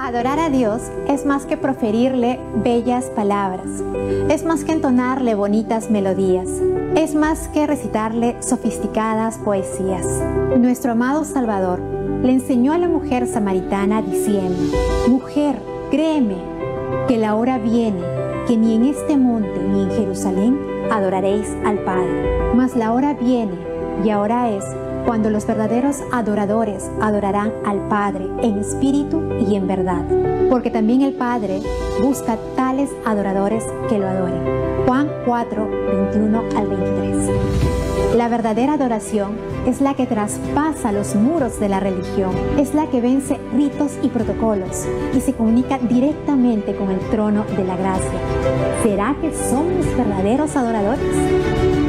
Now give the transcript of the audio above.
Adorar a Dios es más que proferirle bellas palabras, es más que entonarle bonitas melodías, es más que recitarle sofisticadas poesías. Nuestro amado Salvador le enseñó a la mujer samaritana diciendo: mujer, créeme que la hora viene que ni en este monte ni en Jerusalén adoraréis al Padre, mas la hora viene y ahora es cuando los verdaderos adoradores adorarán al Padre en espíritu y en verdad, porque también el Padre busca tales adoradores que lo adoren. Juan 4, 21 al 23. La verdadera adoración es la que traspasa los muros de la religión, es la que vence ritos y protocolos y se comunica directamente con el trono de la gracia. ¿Será que somos verdaderos adoradores?